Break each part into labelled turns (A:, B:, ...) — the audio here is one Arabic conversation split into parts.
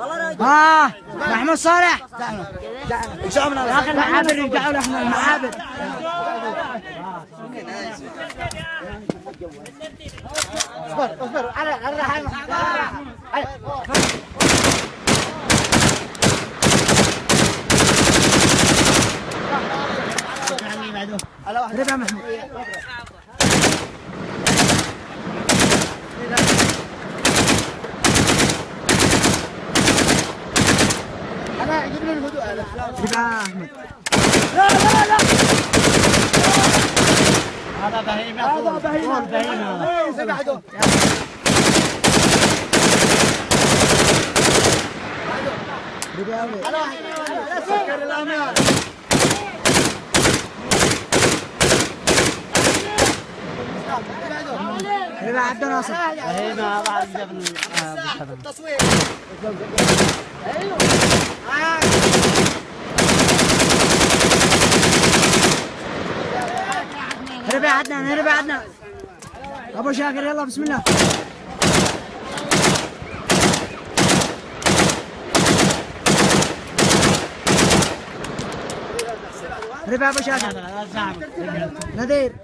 A: محمود صالح يا اخي المعابر يرجعوا لهم المعابر. اصبر على ربع محمود. انا يجيبني الهدوء ربع احمد. لا هذا بهيمه. هذا بهيمه بعده. سكر الامان. ربع عبد الناصر. هنا بعد جبل التصوير. ايوه ربع عدنان ابو شاكر يلا بسم الله. ربع ابو شاكر نذير.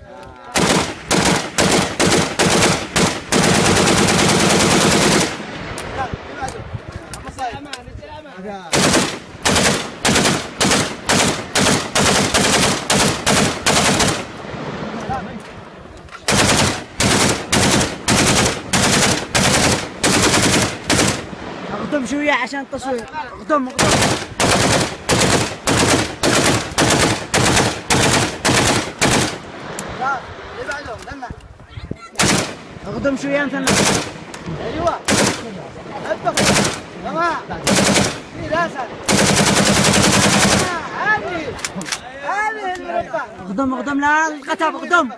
A: اقدم شوية عشان التصوير. اقدم اقدم شوية انت. ايوه هذه المربع. اقدم لا القتب اقدم.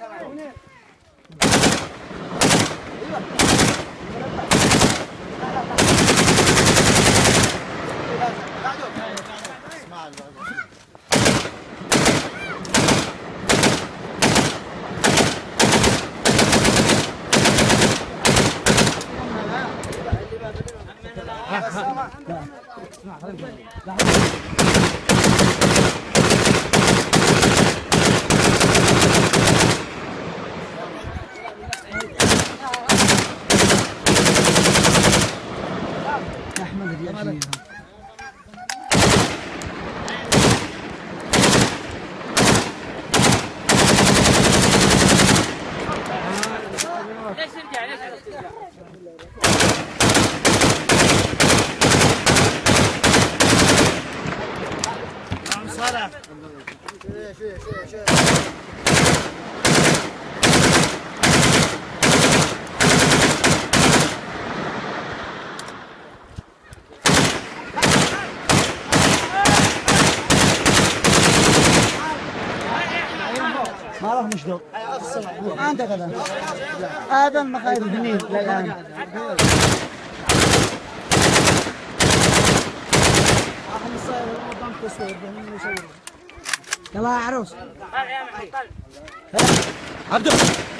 A: ما راح نشدق. عندك هذا المخايف هني للآن. يلا يا عروس. عبدو.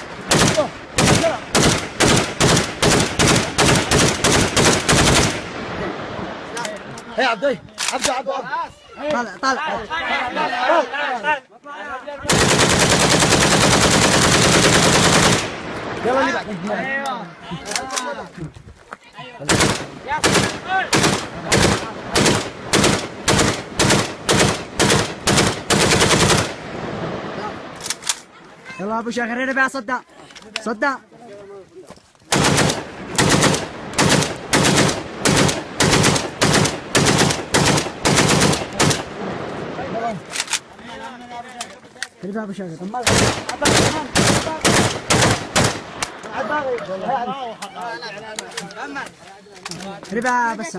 A: هي عبدو. عبدو. طالع. يلا اللي بعد. يلا ابو شاكر ربع صدق. ربع ابو شاكر. ربع بس.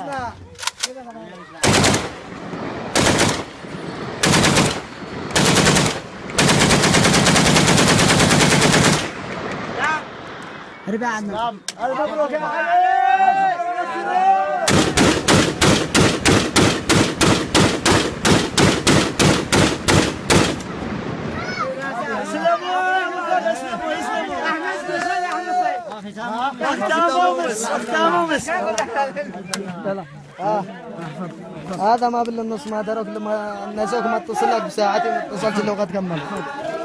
A: ربع عندنا. مبروك يا علي. اختامومس هذا ما بالنص ما دروك لما الناس ما اتصل لك بساعتين ما اتصلت لو قد كمل